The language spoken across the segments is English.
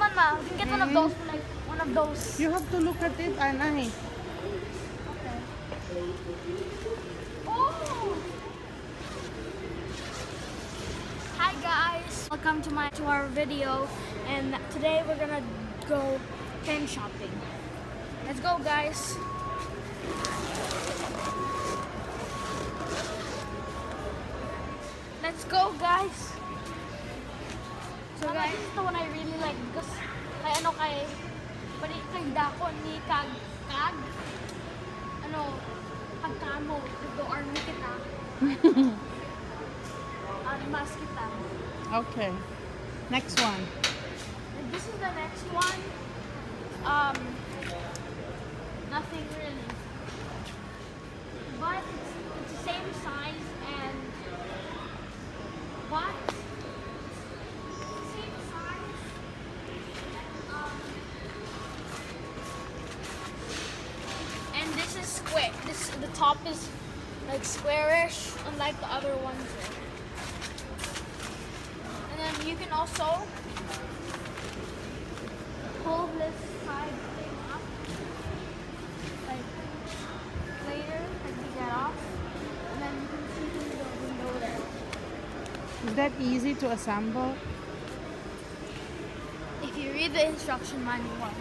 one, ma. You can get one of those, like one of those. You have to look at it, Anay. Okay. Oh! Hi guys, welcome to our video, and today we're gonna go pen shopping. Let's go, guys. Let's go, guys. So guys, this is the one I really like because kay dako ni kag pagkamo do army kita. Mas kita. Okay. Next one. And this is the next one. Nothing really. But it's the same size and same size. And this is square. The top is like squarish, unlike the other ones. And then you can also pull this side thing up, like later, like you get off, and then you can see through the window there. Is that easy to assemble? If you read the instruction manual.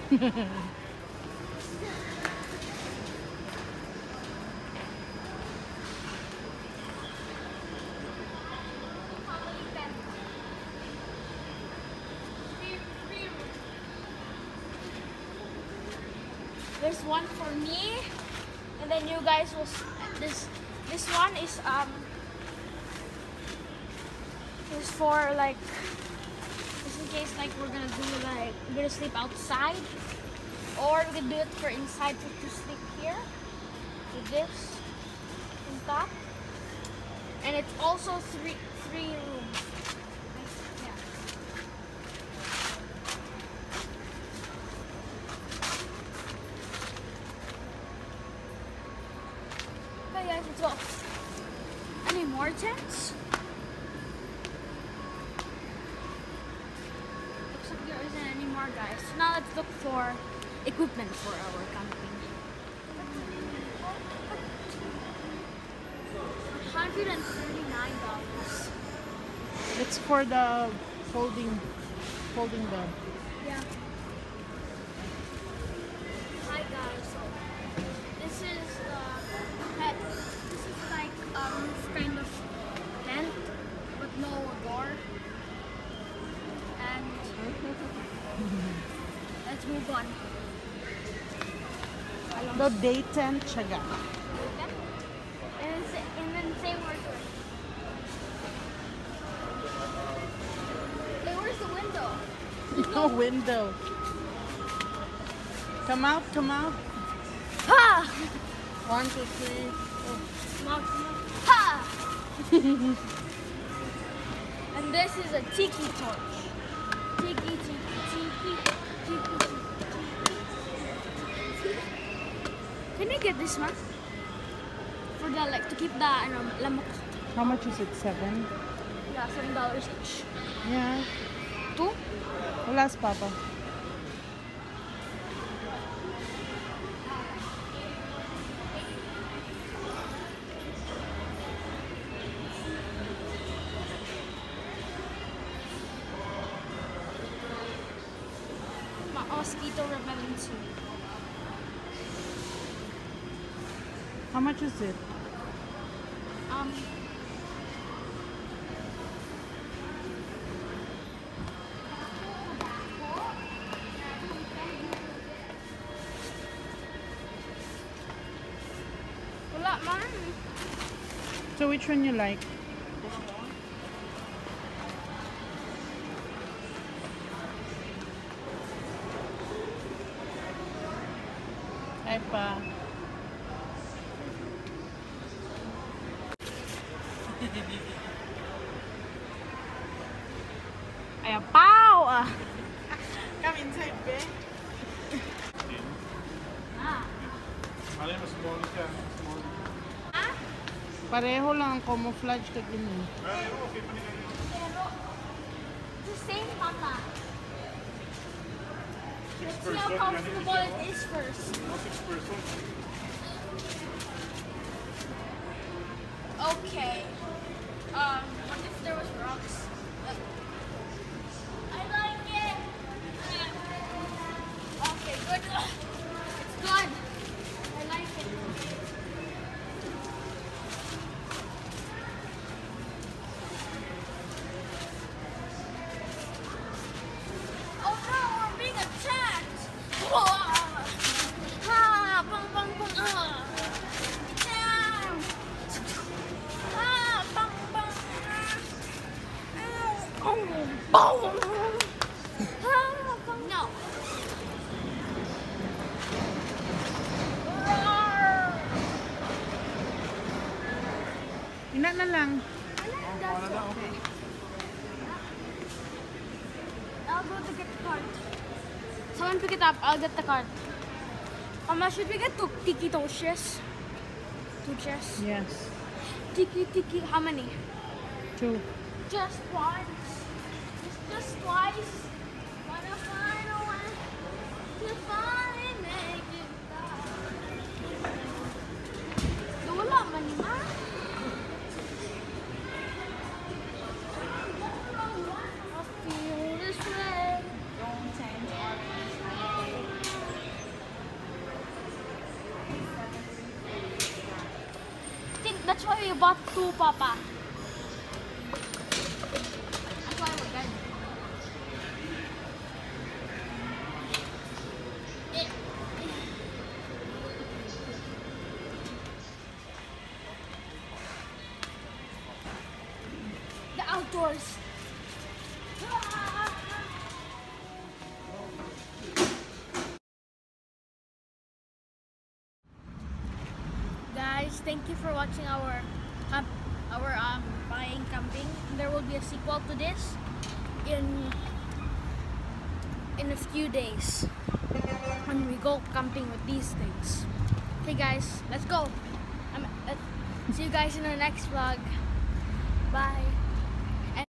There's one for me, and then you guys will. This one is for like, just in case like we're gonna sleep outside, or we can do it for inside to sleep here with this on top, and it's also three rooms. Yeah. Okay guys, let's go. Any more tents? Looks like there isn't any more, guys. So now let's look for equipment for our camping. $139. It's for the folding bed. Yeah. Hi guys. So this is like a roof kind of tent with no door. And let's move on. The day tent, chaga. And then say word to it. Hey, where's the window? No window. Come out. Ha! 1, 2, 3. Come out. Ha! And this is a tiki torch. Tiki. Can you get this one? For the to keep the lamok. How much is it? 7? Yeah, $7 each. Yeah. 2? Wala, Papa. Mosquito repellent. How much is it? Wala man. So which one you like? Hi pa. Ay, pow! Come inside, babe. Pareho lang ang camouflage kag ini. Pero, the same mama. Let's see how comfortable it is first. Okay. What if there was rocks? I like it. Okay, good. It's good. I like it. Oh no, we're being attacked. Ah, bang, bang, bang. Get down. Ah, bang, bang. Oh, boom. Ah, bang. No. Ina na lang. Okay. I'll go to get the cart. Someone pick it up. I'll get the cart. Mama, should we get two tiki toshes? 2 chests? Yes. Tiki. How many? 2. Just once. Just twice. Wanna find a way to finally make it back. Wala man ni Ma. I feel this way. I think that's why we bought 2, Papa. That's why we're good. The outdoors. Guys, thank you for watching our buying camping. There will be a sequel to this in a few days when we go camping with these things. Okay guys, let's go. See you guys in our next vlog. Bye.